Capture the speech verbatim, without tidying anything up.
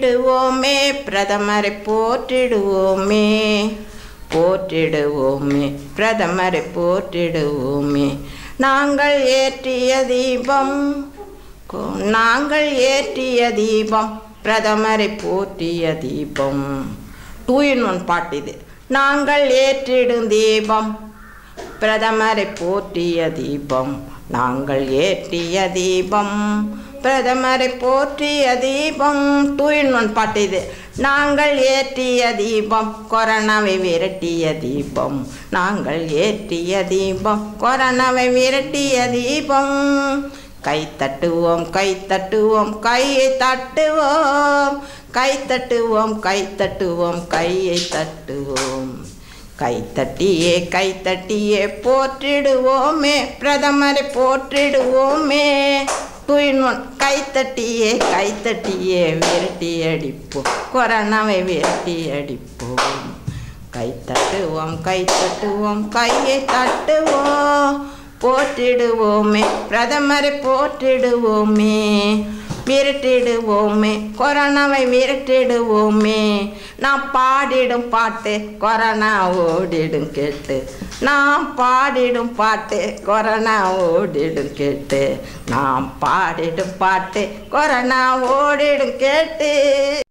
போற்றிடுவோமே பிரதமரை போற்றிடுவோமே போற்றிடுவோமே பிரதமரை போற்றிடுவோமே நாங்கள் ஏற்றிய தீபம் நாங்கள் ஏற்றிய தீபம் பிரதமரை போற்றிய தீபம் டூ இன் ஒன் பாட்டு இது நாங்கள் ஏற்றிடும் தீபம் பிரதமரை போற்றிய தீபம் நாங்கள் ஏற்றிய தீபம் பிரதமரை போற்றிய தீபம் டூ இன் ஒன் பாட்டு இது நாங்கள் ஏற்றிய தீபம் கொரோனாவை விரட்டிய தீபம் நாங்கள் ஏற்றிய தீபம் கொரோனாவை விரட்டிய தீபம் கை தட்டுவோம் கை தட்டுவோம் கையை தட்டுவோம் கை தட்டுவோம் கை தட்டுவோம் கையை தட்டுவோம் கை தட்டியே கை தட்டியே போற்றிடுவோமே பிரதமரை போற்றிடுவோமே டூ இன் ஒன் கை தட்டியே கை தட்டியே விரட்டி அடிப்போம் கொரோனாவை விரட்டி அடிப்போம் கை தட்டுவோம் கை தட்டுவோம் கையை தட்டுவோம் போற்றிடுவோமே பிரதமரை போற்றிடுவோமே விரட்டிடுவோமே கொரோனாவை விரட்டிடுவோமே நான் பாடிடும் பாட்டு கொரோனா ஓடிடும் கேட்டு நான் பாடிடும் பாட்டு கொரோனா ஓடிடும் கேட்டு நான் பாடிடும் பாட்டு கொரோனா ஓடிடும் கேட்டு